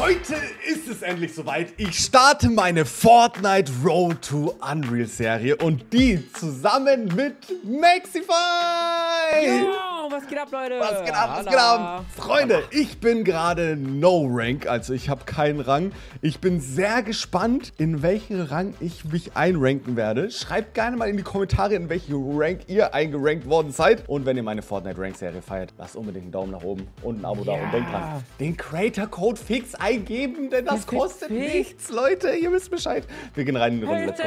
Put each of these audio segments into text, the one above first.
Heute ist es endlich soweit. Ich starte meine Fortnite Road to Unreal Serie und die zusammen mit Maxify. Yo, was geht ab, Leute? Was geht ab, was geht ab? Freunde, ich bin gerade No Rank, also ich habe keinen Rang. Ich bin sehr gespannt, in welchen Rang ich mich einranken werde. Schreibt gerne mal in die Kommentare, in welchen Rank ihr eingerankt worden seid. Und wenn ihr meine Fortnite Rank Serie feiert, lasst unbedingt einen Daumen nach oben und ein Abo da und denkt dran, den Creator Code fix eingeben, denn das kostet nichts, Leute. Ihr wisst Bescheid. Wir gehen rein in die Runde. Let's go.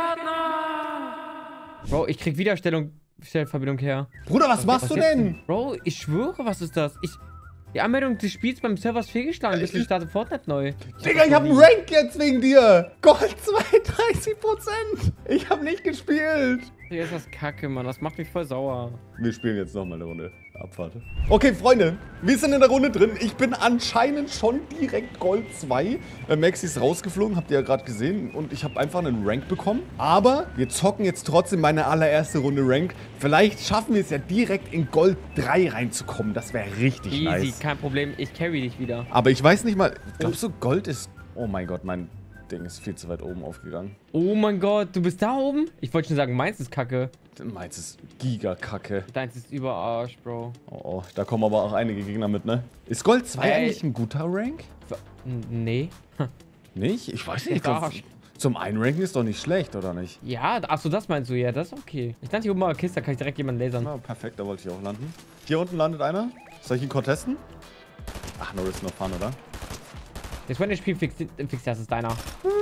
Bro, ich krieg Wiederstellverbindung her. Bruder, was machst du denn? Bro, ich schwöre, was ist das? Die Anmeldung des Spiels beim Server ist fehlgeschlagen. Bis ich starte Fortnite neu. Digga, ich hab einen Rank jetzt wegen dir. Gold 32%. Ich hab nicht gespielt. Hier ist das Kacke, Mann. Das macht mich voll sauer. Wir spielen jetzt nochmal eine Runde. Abfahrt. Okay, Freunde. Wir sind in der Runde drin. Ich bin anscheinend schon direkt Gold 2. Maxi ist rausgeflogen, habt ihr ja gerade gesehen. Und ich habe einfach einen Rank bekommen. Aber wir zocken jetzt trotzdem meine allererste Runde Rank. Vielleicht schaffen wir es ja direkt in Gold 3 reinzukommen. Das wäre richtig nice. Easy, kein Problem. Ich carry dich wieder. Aber ich weiß nicht mal. Glaubst du, Gold ist... Oh mein Gott, mein Ding ist viel zu weit oben aufgegangen. Oh mein Gott, du bist da oben? Ich wollte schon sagen, meins ist Kacke. Meins ist Giga-Kacke. Deins ist Überarsch, Bro. Oh, da kommen aber auch einige Gegner mit, ne? Ist Gold 2 eigentlich ein guter Rank? Nee. Nicht? Ich weiß nicht. Zum Einranken ist doch nicht schlecht, oder nicht? Ja, achso, das meinst du. Ja, das ist okay. Ich lande hier oben mal Kiste, da kann ich direkt jemanden lasern. Na, perfekt, da wollte ich auch landen. Hier unten landet einer. Soll ich ihn contesten? Ach, no risk, no fun, oder? Jetzt wenn das Spiel fix, das ist deiner.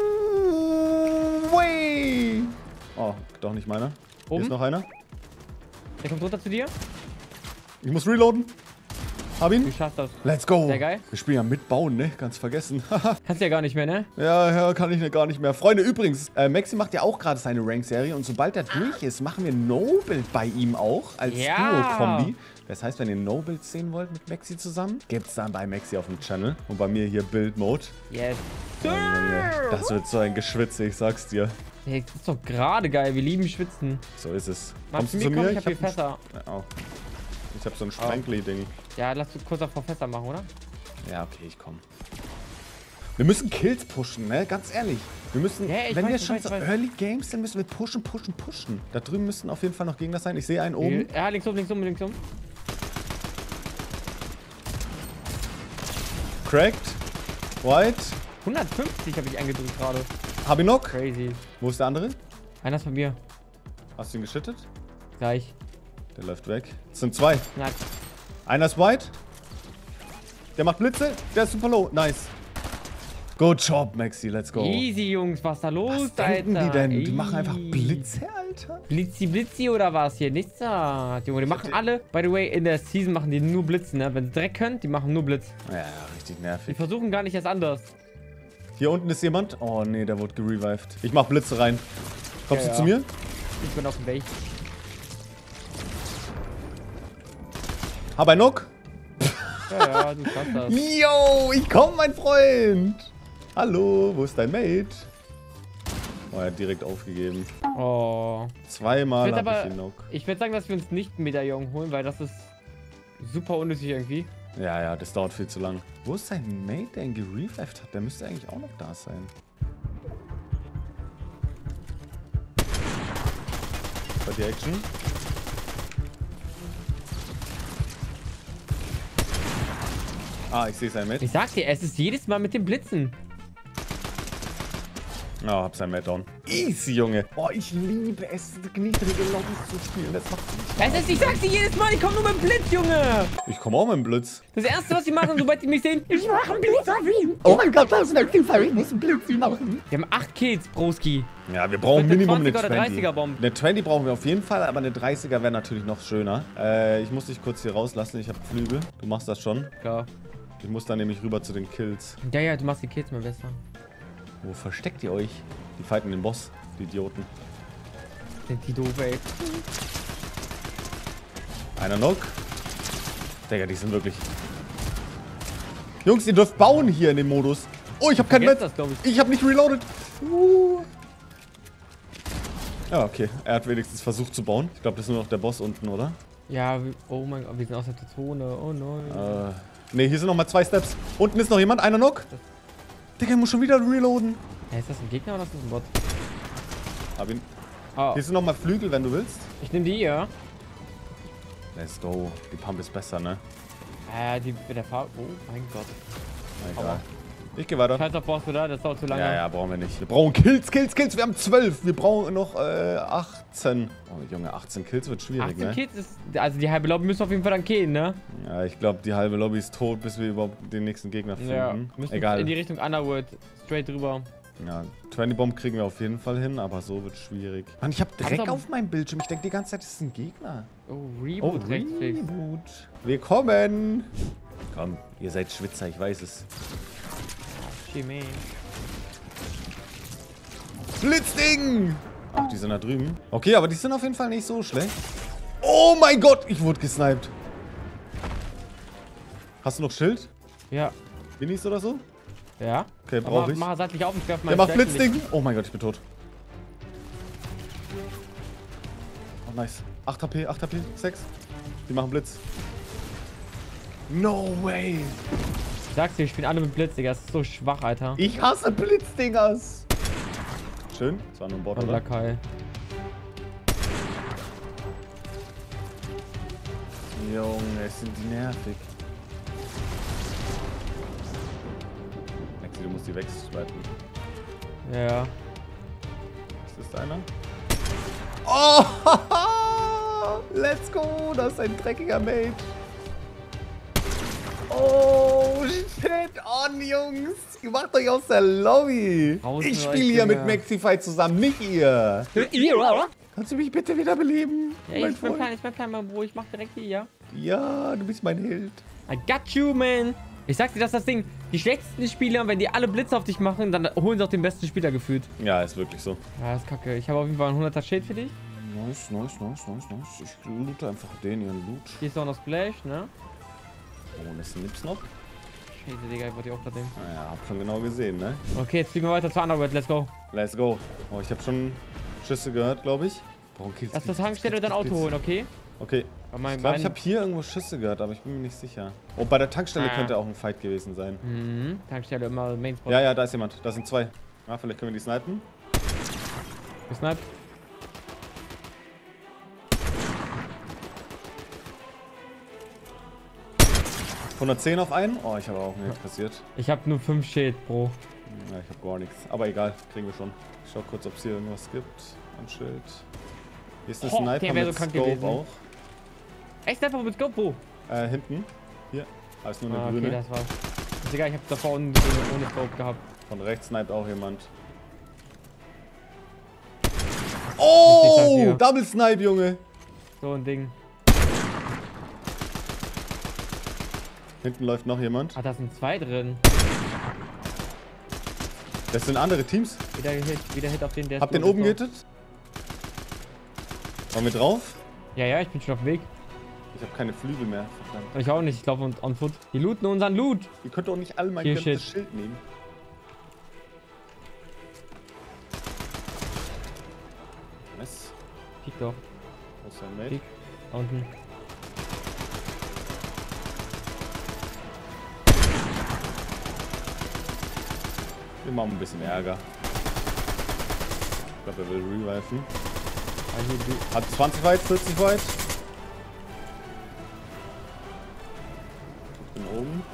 Way. Oh, doch nicht meiner. Hier ist noch einer. Der kommt runter zu dir. Ich muss reloaden. Hab ihn. Du schaffst das. Let's go. Sehr geil. Wir spielen ja mitbauen, ne? Ganz vergessen. Kannst ja gar nicht mehr, ne? Ja, kann ich gar nicht mehr. Freunde, übrigens, Maxi macht ja auch gerade seine Rank-Serie und sobald er durch ist, machen wir No-Build bei ihm auch als Duo-Kombi. Das heißt, wenn ihr No-Build sehen wollt mit Maxi zusammen, gibt's dann bei Maxi auf dem Channel und bei mir hier Build-Mode. Yes. Das wird so ein Geschwitze, ich sag's dir. Hey, das ist doch gerade geil. Wir lieben Schwitzen. So ist es. Kommst du zu mir? Ich hab hier Fässer. Ich hab so ein Sprenkli-Ding. Ja, lass uns kurz auf Fässer machen, oder? Ja, okay, ich komm. Wir müssen Kills pushen, ne? Ganz ehrlich. Wir müssen, wenn wir schon so Early Games sind, müssen wir pushen. Da drüben müssten auf jeden Fall noch Gegner sein. Ich sehe einen oben. Ja, links um. Cracked. White. 150 habe ich eingedrückt gerade. Hab ihn noch. Crazy. Wo ist der andere? Einer ist von mir. Hast du ihn geschüttet? Gleich. Der läuft weg. Es sind zwei. Nein. Einer ist white. Der macht Blitze. Der ist super low. Nice. Good job, Maxi. Let's go. Easy, Jungs. Was ist da los, was denken Alter? Die denn? Die machen einfach Blitze, Alter. Blitzi oder was hier? Nichts da. Junge, die machen alle. By the way, in der Season machen die nur Blitz, ne? Wenn sie direkt können, die machen nur Blitz. Ja, richtig nervig. Die versuchen gar nicht erst anders. Hier unten ist jemand. Oh, nee, der wurde gerevived. Ich mach Blitze rein. Kommst du zu mir? Ich bin auf dem Weg. Hab ein Knock. Ja, du schaffst das. Yo, ich komm, mein Freund. Hallo, wo ist dein Mate? Oh, er hat direkt aufgegeben. Oh. Zweimal hab ich den Knock. Ich würde sagen, dass wir uns nicht einen Medaillon holen, weil das ist super unnötig irgendwie. Ja, das dauert viel zu lang. Wo ist sein Mate, der ihn gerevived hat? Der müsste eigentlich auch noch da sein. Bei die Action. Ah, ich sehe sein Mate. Ich sag dir, es ist jedes Mal mit dem Blitzen. Oh, hab sein Mate down. Easy, Junge. Oh, ich liebe es, niedrige Lobbys zu spielen. Das macht Ich sag's dir jedes Mal, ich komm nur mit dem Blitz, Junge. Ich komme auch mit dem Blitz. Das erste, was sie machen, sobald die mich sehen, ich mache einen Blitz auf ihn. Oh mein Gott, das ist ein Killfire, ich muss einen Blitz machen. Wir haben 8 Kills, Broski. Ja, wir brauchen Minimum eine 20er 20. oder 30er Bombe. Eine 20 brauchen wir auf jeden Fall, aber eine 30er wäre natürlich noch schöner. Ich muss dich kurz hier rauslassen, ich habe Flügel. Du machst das schon. Klar. Ich muss dann nämlich rüber zu den Kills. Ja, du machst die Kills mal besser. Wo versteckt ihr euch? Die fighten den Boss, die Idioten. Sind die doof, ey. Einer Knock. Digga, die sind wirklich... Jungs, ihr dürft bauen hier in dem Modus. Oh, ich habe kein Met. Ich habe nicht reloaded. Ja, okay. Er hat wenigstens versucht zu bauen. Ich glaube, das ist nur noch der Boss unten, oder? Ja, oh mein Gott, wir sind aus der Zone. Oh nein. Ne, hier sind noch mal 2 Steps. Unten ist noch jemand. Einer Knock. Digga, ich muss schon wieder reloaden. Hey, ist das ein Gegner oder ist das ein Bot? Hab ihn. Oh, Hier sind nochmal Flügel, wenn du willst. ich nehme die hier. Let's go. Die Pump ist besser, ne? Die mit der Farbe. Oh mein Gott. Na, egal. Ich geh weiter. Scheiß auf Boss, oder? Das dauert zu lange. Ja, brauchen wir nicht. Wir brauchen Kills. Wir haben 12. Wir brauchen noch 18. Oh, Junge, 18 Kills wird schwierig, 18 ne? Kills ist. Also die halbe Lobby müssen auf jeden Fall dann killen, ne? Ja, ich glaube, die halbe Lobby ist tot, bis wir überhaupt den nächsten Gegner finden. Ja. Müssen Egal. in die Richtung Underworld. Straight drüber. Ja, 20 Bomb kriegen wir auf jeden Fall hin, aber so wird schwierig. Mann, ich hab Dreck auf meinem Bildschirm. Ich denke die ganze Zeit, das ist ein Gegner. Oh, Reboot rechtsfix. Reboot. Wir kommen. Komm, ihr seid Schwitzer, ich weiß es. Chemie. Blitzding! Ach, die sind da drüben. Okay, aber die sind auf jeden Fall nicht so schlecht. Oh mein Gott, ich wurde gesniped. Hast du noch Schild? Ja. Minis oder so? Ja. Okay, brauche ich. Mach seitlich auf und werf Der macht Blitzding. Oh mein Gott, ich bin tot. Oh, nice. 8 HP, 8 HP, 6. Die machen Blitz. No way. Ich sag's dir, ich spiele alle mit Blitz, Digga. Das ist so schwach, Alter. Ich hasse Blitzdingers. Schön. Das war nur ein Bot, Und oder? Lakai. Junge, sind die nervig. Maxi, du musst die wegswipen. Ja. Ist das einer? Oh! Let's go! Das ist ein dreckiger Mate. Oh, shit on, Jungs. Ihr macht euch aus der Lobby. Raus Ich mit spiele euch, hier mit Digga. Maxify zusammen, nicht ihr. Kannst du mich bitte wiederbeleben? Ja, mein ich bin Freund? klein, mein Bro. Ich mach direkt hier. Ja, du bist mein Held. I got you, man. Ich sag dir, das ist das Ding. Die schlechtesten Spieler, wenn die alle Blitze auf dich machen, dann holen sie auch den besten Spieler gefühlt. Ja, ist wirklich so. Ja, das ist kacke. Ich habe auf jeden Fall ein 100er Schild für dich. Nice. Ich loote einfach den ihren Loot. Hier ist auch noch Splash, ne? Oh, das ist ein Nipsnop. Scheiße, Digga, ich wollte die auch gerade nehmen. Naja, hab schon genau gesehen, ne? Okay, jetzt fliegen wir weiter zur Underworld. Let's go. Let's go. Oh, ich habe schon Schüsse gehört, glaube ich. Lass das Tankstelle und dein Auto holen, okay? Okay. Bei Ich glaube, ich habe hier irgendwo Schüsse gehört, aber ich bin mir nicht sicher. Oh, bei der Tankstelle könnte auch ein Fight gewesen sein. Mhm. Tankstelle immer Main Spot. Ja, da ist jemand. Da sind 2. Ja, vielleicht können wir die snipen. Gesniped. $110 auf einen. Oh, ich habe auch nichts passiert. Ich habe nur 5 Schild, Bro. Ja, ich habe gar nichts. Aber egal, kriegen wir schon. Ich schau kurz, ob es hier irgendwas gibt. Ein Schild. Hier ist eine Sniper der wär mit so krank Scope gewesen. auch. Echt einfach mit Scope, Bro. Hinten. Hier. Da ist nur eine Okay, grüne. das war's. Digga, ich hab da vorne ohne Scope gehabt. Von rechts sniped auch jemand. Ich Oh! sag dir. Double Snipe, Junge! So ein Ding. Hinten läuft noch jemand. Ah, da sind 2 drin. Das sind andere Teams. Wieder Hit auf den, der ist Habt den tot. oben gehittet? Wollen wir drauf? Ja, ich bin schon auf dem Weg. Ich habe keine Flügel mehr. Verdammt. Ich auch nicht, ich laufe on foot. Die looten unseren Loot. Ihr könnt doch nicht alle mein Hier, ganzes shit. Schild nehmen. Was? Pick doch. Wo ist dein Mate? Pick. Da unten. Wir machen ein bisschen Ärger. Ich glaube, er will reviven. Also, Hat 20 weit, 40 weit. Ich bin oben.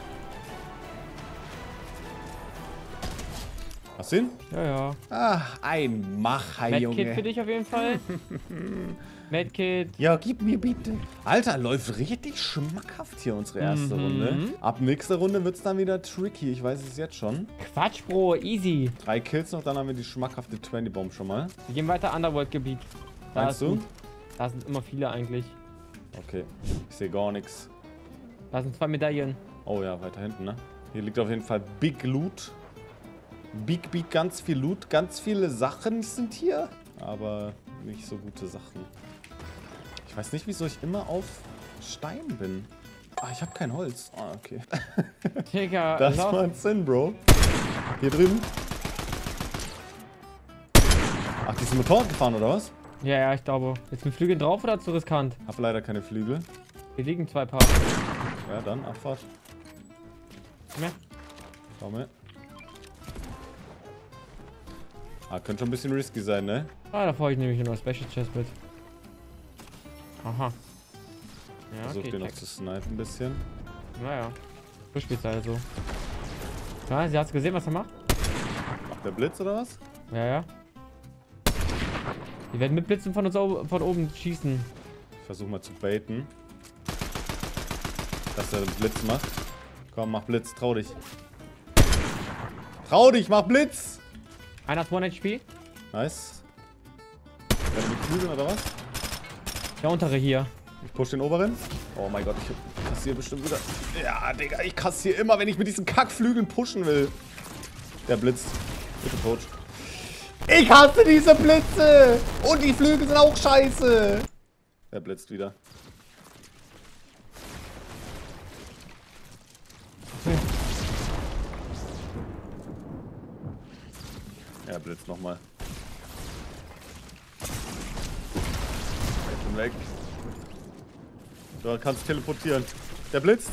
Hast du ihn? ja. Ah, ein Macher, Medkit für dich auf jeden Fall. Medkit. Ja, gib mir bitte. Alter, läuft richtig schmackhaft hier unsere erste Runde. Ab nächster Runde wird es dann wieder tricky. Ich weiß es jetzt schon. Quatsch, Bro, easy. 3 Kills noch, dann haben wir die schmackhafte 20 Bomb schon mal. Wir gehen weiter Underworld-Gebiet. Da Meinst ist du? gut. Da sind immer viele eigentlich. Okay, ich sehe gar nichts. Da sind 2 Medaillen. Oh ja, weiter hinten, ne? Hier liegt auf jeden Fall Big Loot. Big, ganz viel Loot. Ganz viele Sachen sind hier. Aber nicht so gute Sachen. Ich weiß nicht, wieso ich immer auf Stein bin. Ah, ich habe kein Holz. Ah, okay. Digga, Das lauf. macht Sinn, Bro. Hier drüben. Ach, die ist mit Motorrad gefahren, oder was? Ja, ich glaube. Ist ein Flügel drauf oder zu riskant? Hab leider keine Flügel. Hier liegen 2 Paar. Ja, dann Abfahrt. Ja. Schau mal. Ah, könnte schon ein bisschen risky sein, ne? Ah, da brauche ich nämlich noch Special Chest mit. Aha. Ja, Versuch okay, den noch check. zu snipen ein bisschen. Naja. So spielt's halt so. Ja, sie hat's gesehen, was er macht? Macht der Blitz oder was? Ja, ja. Die werden mit Blitzen von uns von oben schießen. Ich versuche mal zu baiten. Dass er den Blitz macht. Komm, mach Blitz, trau dich. Trau dich, mach Blitz! Einer hat 1 HP. Nice. Werden die Flügel oder was? Der untere hier. Ich push den oberen. Oh mein Gott, ich kassiere bestimmt wieder. Ja, Digga, ich kassiere immer, wenn ich mit diesen Kackflügeln pushen will. Der blitzt. Bitte tot. Ich hasse diese Blitze! Und die Flügel sind auch scheiße! Der blitzt wieder. Er blitzt nochmal. Ich bin weg. Du kannst teleportieren. Der blitzt.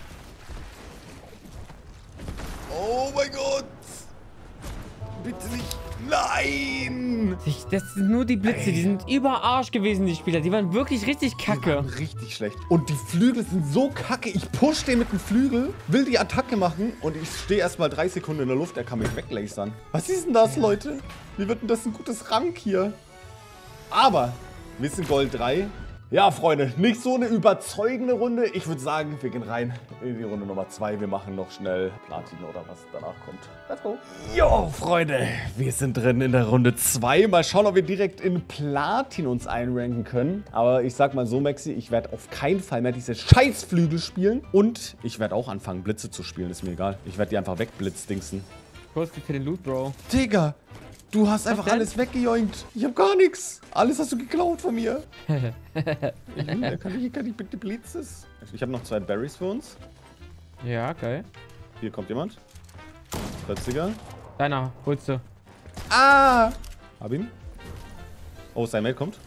Oh mein Gott! Bitte nicht. Nein! Das sind nur die Blitze, die sind über Arsch gewesen, die Spieler. Die waren wirklich richtig kacke. Richtig schlecht. Und die Flügel sind so kacke. Ich push den mit dem Flügel, will die Attacke machen und ich stehe erstmal 3 Sekunden in der Luft. Er kann mich weglasern. Was ist denn das, Leute? Wie wird denn das ein gutes Rank hier? Aber wir sind Gold 3. Ja, Freunde, nicht so eine überzeugende Runde. Ich würde sagen, wir gehen rein in die Runde Nummer 2. Wir machen noch schnell Platin oder was danach kommt. Let's go. Jo, Freunde, wir sind drin in der Runde 2. Mal schauen, ob wir direkt in Platin uns einranken können. Aber ich sag mal so, Maxi, ich werde auf keinen Fall mehr diese Scheißflügel spielen. Und ich werde auch anfangen, Blitze zu spielen. Ist mir egal. Ich werde die einfach wegblitzdingsen. Kurz für den Loot, Bro. Digga, du hast einfach denn? alles weggejoinkt. Ich hab gar nichts. Alles hast du geklaut von mir. Ich will, kann ich bitte Blitzes? Ich habe noch 2 Berries für uns. Ja, geil. Hier kommt jemand. Plötzlicher. Deiner, holst du. Ah! Hab ihn. Oh, sein Mate kommt.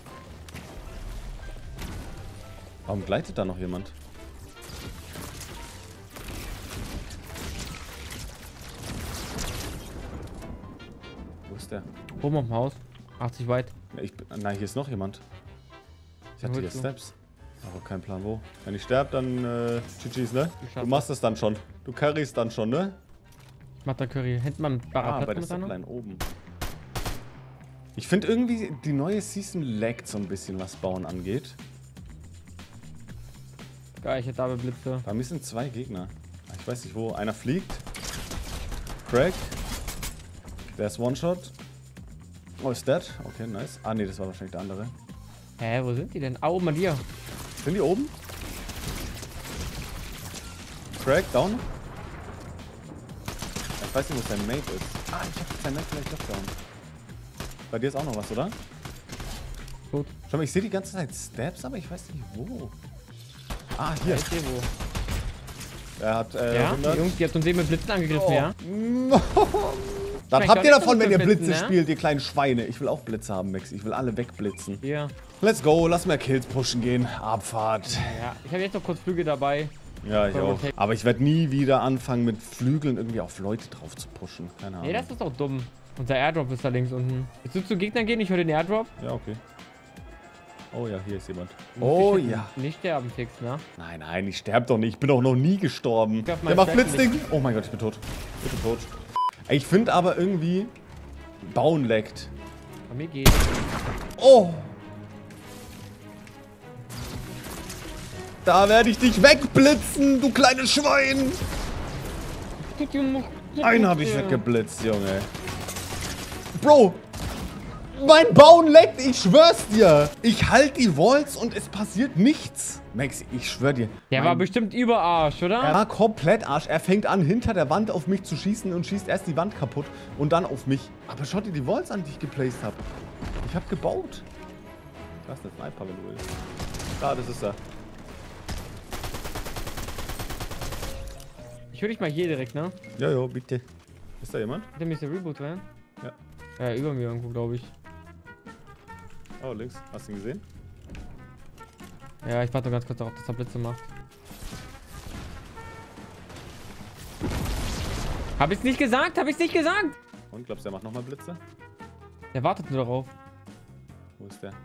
Warum gleitet da noch jemand? Wo ist der? Oben auf dem Haus. 80 weit. Nein, hier ist noch jemand. Ich hatte hier Holst du? Steps. Aber kein Plan wo. Wenn ich sterbe, dann GG's, ne? Ich schaff Du machst es dann schon. Du carryst dann schon, ne? Ich mach da Curry. Hinten mal Bei der Parapet mit einer. Zipline oben. Ich finde irgendwie, die neue Season laggt so ein bisschen, was Bauen angeht. Geil, ich hätte aber Blitze. Bei mir sind 2 Gegner. Ich weiß nicht wo. Einer fliegt. Crack. Der ist One-Shot. Oh, ist dead. Okay, nice. Ah, nee, das war wahrscheinlich der andere. Hä, wo sind die denn? Ah, oben an dir. Sind die oben? Crack, down. Ich weiß nicht, wo sein Mate ist. Ah, ich hab sein Mate vielleicht doch down. Bei dir ist auch noch was, oder? Gut. Schau mal, ich sehe die ganze Zeit Stabs, aber ich weiß nicht wo. Ah, hier. Ich sehe wo. Er hat Ja, 100. Jungs, die hat uns eben mit Blitzen angegriffen, ja? Das Schmeckt habt auch ihr nicht davon, so wenn ihr mit Blitze Blitzen, ne? spielt, ihr kleinen Schweine. Ich will auch Blitze haben, Max. Ich will alle wegblitzen. Hier. Let's go, lass mal Kills pushen gehen. Abfahrt. Ja, ich habe jetzt noch kurz Flüge dabei. Ja, ich auch. Okay. Aber ich werde nie wieder anfangen, mit Flügeln irgendwie auf Leute drauf zu pushen. Keine Ahnung. Nee, das ist doch dumm. Unser Airdrop ist da links unten. Willst du zu Gegnern gehen? Ich höre den Airdrop. Ja, okay. Oh ja, hier ist jemand. Du musst Oh dich ja. Nicht sterben, Fix, ne? Nein, nein, ich sterbe doch nicht. Ich bin doch noch nie gestorben. Ich hab Der meinen macht Flash Blitzding. Oh mein Gott, ich bin tot. Ich bin tot. Ey, ich finde aber irgendwie, Bauen leckt. Bei mir geht. Oh. Da werde ich dich wegblitzen, du kleines Schwein. Einen habe ich weggeblitzt, Junge. Bro, mein Bauen leckt, ich schwör's dir. Ich halte die Walls und es passiert nichts. Maxi, ich schwör dir. Der war bestimmt Überarsch, oder? Er war komplett Arsch. Er fängt an, hinter der Wand auf mich zu schießen und schießt erst die Wand kaputt und dann auf mich. Aber schaut dir die Walls an, die ich geplaced habe. Ich habe gebaut. Du hast eine Sniper, wenn du willst. Da, das ist er. Ich höre dich mal hier direkt, ne? Ja, bitte. Ist da jemand? Der müsste Reboot werden. Ja. Ja, über mir irgendwo, glaube ich. Oh, links. Hast du ihn gesehen? Ja, ich warte nur ganz kurz darauf, dass er Blitze macht. Hab ich's nicht gesagt? Hab ich's nicht gesagt? Und glaubst du, er macht nochmal Blitze? Der wartet nur darauf. Wo ist der?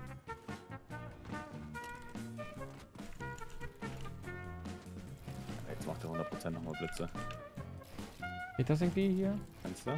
Jetzt macht er 100% nochmal Blitze. Geht das irgendwie hier? Kannst du?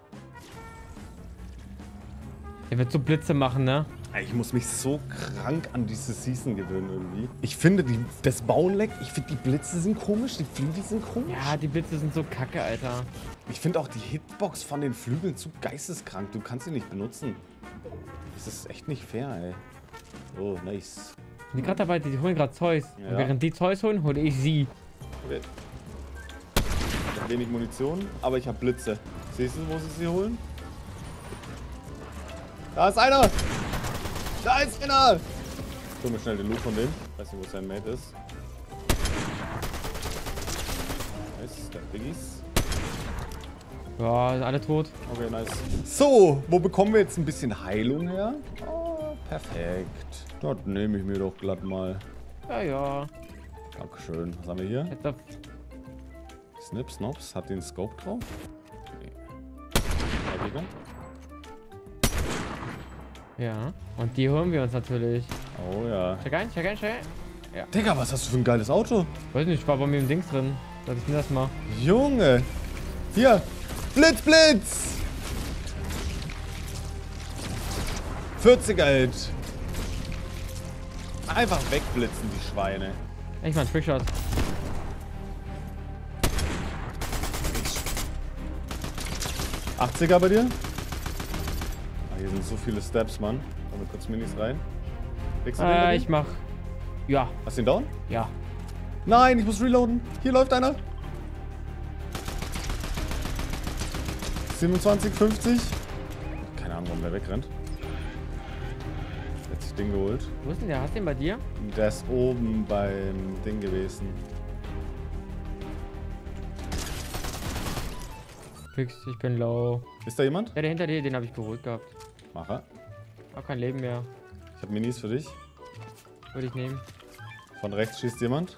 Der wird so Blitze machen, ne? Ich muss mich so krank an diese Season gewöhnen irgendwie. Ich finde, das Bauen leckt. Ich finde, die Blitze sind komisch, die Flügel sind komisch. Ja, die Blitze sind so kacke, Alter. Ich finde auch die Hitbox von den Flügeln zu geisteskrank. Du kannst sie nicht benutzen. Das ist echt nicht fair, ey. Oh, nice. Ich bin gerade dabei, die holen gerade Zeus. Ja. Und während die Zeus holen, hole ich sie. Okay. Ich habe wenig Munition, aber ich habe Blitze. Siehst du, wo sie sie holen? Da ist einer! Da ist einer! Ich hol mir schnell den Loot von dem. Ich weiß nicht, wo sein Mate ist. Nice, der Biggies. Ja, sind alle tot. Okay, nice. So, wo bekommen wir jetzt ein bisschen Heilung her? Oh, perfekt. Das nehme ich mir doch glatt mal. Ja, ja. Dankeschön. Was haben wir hier? Jetzt auf Snip, Snops. Hat den Scope drauf? Nee. Ja, Gegner. ja. Und die holen wir uns natürlich. Oh ja. Check ein, check ein, check ein. Digga, was hast du für ein geiles Auto? Weiß nicht, war bei mir im Dings drin. Soll ich denn das mal? Junge. Hier. Blitz, Blitz. 40er Hit. Einfach wegblitzen, die Schweine. Ich mach einen Trickshot. Ich 80er bei dir? Ah, hier sind so viele Steps, Mann. Machen wir kurz Minis rein. Kriegst du den bei dir? Ich mach. Ja, Hast du ihn down? ja. Nein, ich muss reloaden. Hier läuft einer. 27, 50. Keine Ahnung, warum der wegrennt. Jetzt sich Ding geholt. Wo ist denn der? Hast du den bei dir? Der ist oben beim Ding gewesen. Fix, ich bin low. Ist da jemand? Ja, der hinter dir, den habe ich beruhigt gehabt. Mach er. Hab kein Leben mehr. Ich habe Minis für dich. Würde ich nehmen. Von rechts schießt jemand.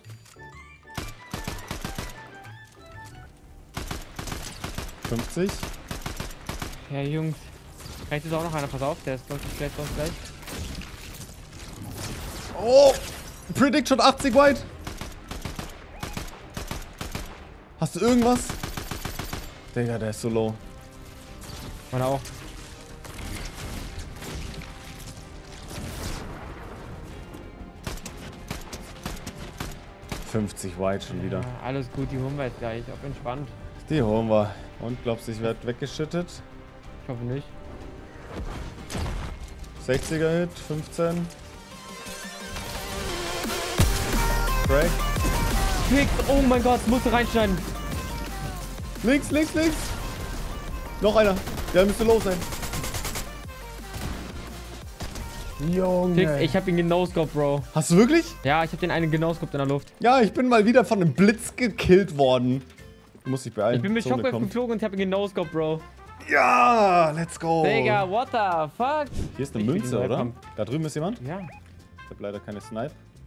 $50. Ja, Jungs. Rechts ist auch noch einer. Pass auf, der ist gleich. Oh! Prediction 80 White. Hast du irgendwas? Digga, der ist so low. Meiner auch. $50 White schon wieder. Ja, alles gut, die holen wir jetzt gleich. Auf entspannt. Die holen wir. Und glaubst du, ich werde weggeschüttet? Ich hoffe nicht. 60er Hit, 15. Break. Fix! Oh mein Gott, musst du reinschneiden. Links, links, links. Noch einer. Der müsste los sein. Junge. Fix, ich hab ihn genoscoped, Bro. Hast du wirklich? Ja, ich hab den einen genoscoped in der Luft. Ja, ich bin mal wieder von einem Blitz gekillt worden. Du musst dich beeilen. Ich bin mit Zone Shockwave kommt. geflogen und ich hab ihn genoscoped, Bro. Ja, let's go. Digga, what the fuck? Hier ist eine Ich will Münze, den oder? Welcome. Da drüben ist jemand. Ja. Ich habe leider keine Snipe.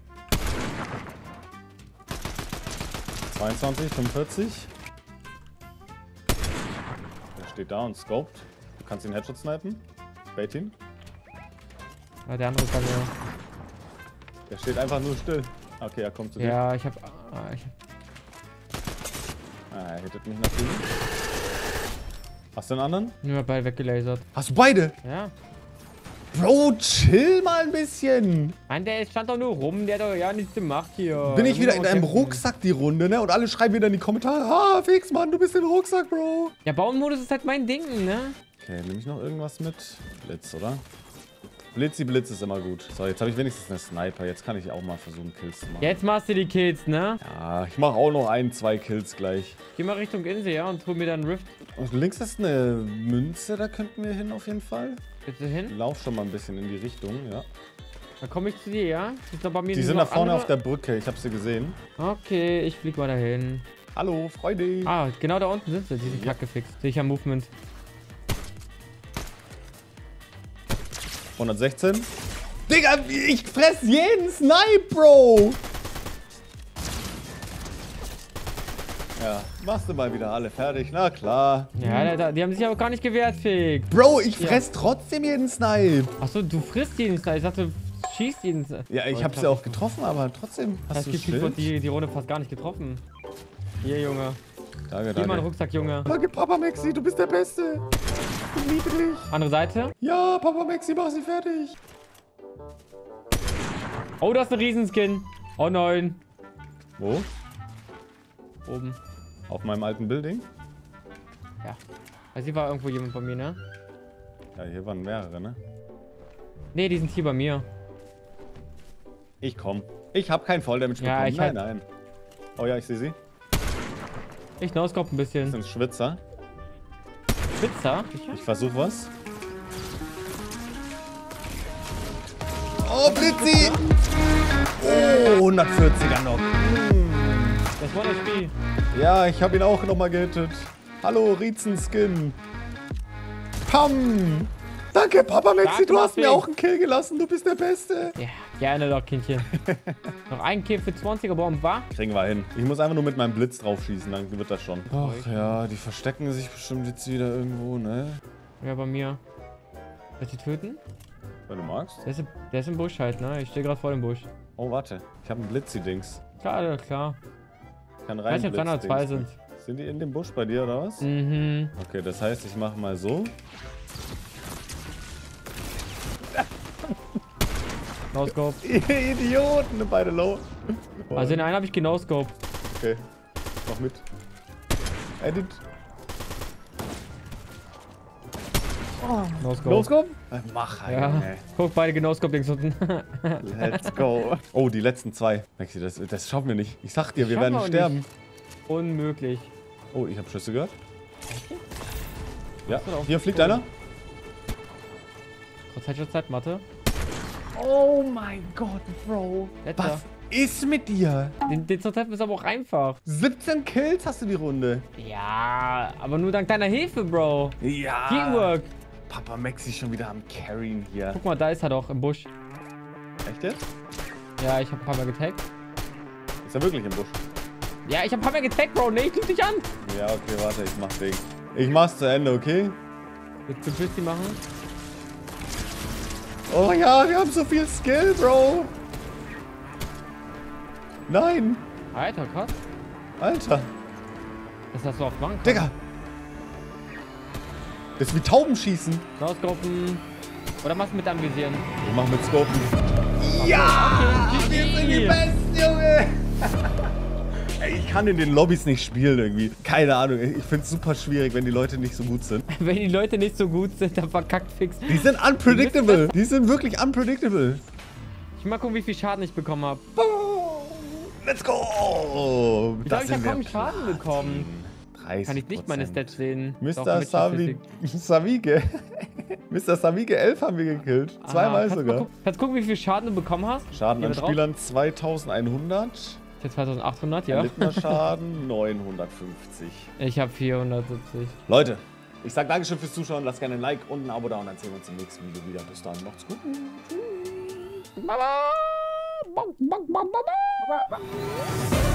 22, 45. Der steht da und scoped. Du kannst ihn Headshot snipen. Bait ihn. Ja, der andere ist bei mir. Der steht einfach nur still. Okay, er kommt zu dir. Ja, ich hab Er hittet mich nach drüben. Hast du einen anderen? nur beide weggelasert. Hast du beide? Ja. Bro, chill mal ein bisschen. Mann, der stand doch nur rum, der hat doch ja nichts gemacht hier. Bin ich Der wieder muss in doch einem kämpfen. Rucksack die Runde, ne? Und alle schreiben wieder in die Kommentare, ah, fix, Mann, du bist im Rucksack, Bro. Ja, Bauernmodus ist halt mein Ding, ne? Okay, nehme ich noch irgendwas mit? Blitz, oder? Blitzi Blitz ist immer gut. So, jetzt habe ich wenigstens eine Sniper. Jetzt kann ich auch mal versuchen, Kills zu machen. Jetzt machst du die Kills, ne? Ja, ich mache auch noch 1, 2 Kills gleich. Geh mal Richtung Insel, ja, und hol mir dann Rift. Und links ist eine Münze, da könnten wir hin auf jeden Fall. Bitte hin. Lauf schon mal ein bisschen in die Richtung, ja. Dann komme ich zu dir, ja? Ist noch bei mir Die sind da noch vorne andere? auf der Brücke, ich habe sie gesehen. Okay, ich flieg mal dahin. Hallo, Freude. Ah, genau da unten sind sie. Die sind kacke fix. Sehe ich am Movement. 116. Digga, ich fress jeden Snipe, Bro. Ja, machst du mal wieder alle fertig, na klar. Ja, die haben sich aber gar nicht gewehrt, Fick. Bro, ich fress trotzdem jeden Snipe. Achso, du frisst jeden Snipe. Ich dachte, du schießt jeden Snipe. Ja, ich hab's ja auch getroffen, aber trotzdem hast du Schild. Die Runde fast gar nicht getroffen. Hier, Junge. Danke, Gib mal einen Rucksack, Junge. Danke, Papa Maxi, du bist der Beste. Ich bin niedlich. Andere Seite. Ja, Papa Maxi, mach sie fertig. Oh, du hast einen Riesenskin. Oh nein. Wo? Oben. Auf meinem alten Building? Ja. Also hier war irgendwo jemand bei mir, ne? Ja, hier waren mehrere, ne? Ne, die sind hier bei mir. Ich komm. Ich hab keinen Volldamage Ja, bekommen. ich Nein, halt- nein. Oh ja, ich sehe sie. Ich noscope ein Das bisschen. sind Schwitzer. Spitzer? Ich versuch was. Oh, Blitzi! Oh, 140er noch. Das war das Spiel. Ja, ich habe ihn auch nochmal gehittet. Hallo, Riezenskin. Pam! Danke, Papa Maxi, Danke, du hast mir Maffi. auch einen Kill gelassen. Du bist der Beste. Ja, gerne doch, Kindchen. Noch ein Kill für 20er Bomben, war? Kriegen wir hin. Ich muss einfach nur mit meinem Blitz drauf schießen, dann wird das schon. Ach ja, die verstecken sich bestimmt jetzt wieder irgendwo, ne? Ja, bei mir. Willst du töten? Wenn du magst. Der ist im Busch halt, ne? Ich stehe gerade vor dem Busch. Oh, warte. Ich habe einen Blitzi-Dings. Klar, klar. Ich kann Ich rein weiß nicht, ob 302 sind. Sind die in dem Busch bei dir, oder was? Mhm. Okay, das heißt, ich mache mal so. No-Scope. Idioten, beide low. Also in einen habe ich genoscoped. Okay, mach mit. Edit. No-Scope. Loskommen? Mach halt, Ja. Junge. Guck, beide genoscoped links unten. Let's go. Oh, die letzten zwei. Maxi, das schaffen wir nicht. Ich sag dir, wir Schaffen werden wir auch sterben. Unmöglich. Oh, ich habe Schüsse gehört. Ja, Das wird auch hier fliegt cool. einer. Trotz Headshot-Zeit, Mathe. Oh mein Gott, Bro. Letzter. Was ist mit dir? Den zu treffen ist aber auch einfach. 17 Kills hast du die Runde. Ja, aber nur dank deiner Hilfe, Bro. Ja. Teamwork. Papa Maxi schon wieder am Carryen hier. Guck mal, da ist er doch im Busch. Echt jetzt? Ja, ich hab ein paar Mal getaggt. Ist er wirklich im Busch? Ja, ich hab ein paar Mal getaggt, Bro. Nee, ich lüg dich an. Ja, okay, warte, ich mach Ding. Ich mach's zu Ende, okay? Willst du Twisty machen? Oh ja, wir haben so viel Skill, Bro. Nein. Alter, krass. Alter. Das hast du oft machen können. Digga. Das ist wie Taubenschießen. Rausgruppen. Oder machst du mit Anvisieren? Ich mach mit Scopen. Ja! Wir sind die Besten, Junge! Ey, ich kann in den Lobbys nicht spielen irgendwie. Keine Ahnung. Ich find's super schwierig, wenn die Leute nicht so gut sind. Wenn die Leute nicht so gut sind, dann verkackt fix. Die sind unpredictable. Die sind wirklich unpredictable. Ich mal gucken, wie viel Schaden ich bekommen habe. Let's go! Ich glaube, ich habe kaum Schaden bekommen. 30%. Kann ich nicht meine Stats sehen. Mr. Doch, mit Statistik. Savige. Mr. Savige 11 haben wir gekillt. Zweimal sogar. Kannst du gucken, wie viel Schaden du bekommen hast? Schaden Hier an da drauf? Spielern 2100. Ich hab 2800, ja. Erlittener Schaden 950. Ich habe 470. Leute, ich sag Dankeschön fürs Zuschauen. Lasst gerne ein Like und ein Abo da und dann sehen wir uns im nächsten Video wieder. Bis dann, macht's gut. Baba!